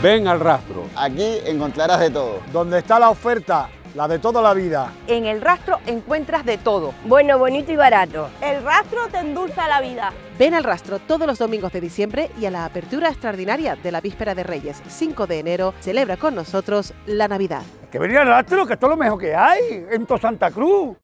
Ven al Rastro. Aquí encontrarás de todo. Donde está la oferta, la de toda la vida. En El Rastro encuentras de todo. Bueno, bonito y barato. El Rastro te endulza la vida. Ven al Rastro todos los domingos de diciembre y a la apertura extraordinaria de la Víspera de Reyes, 5 de enero, celebra con nosotros la Navidad. Que venir al Rastro, que esto es lo mejor que hay en toda Santa Cruz.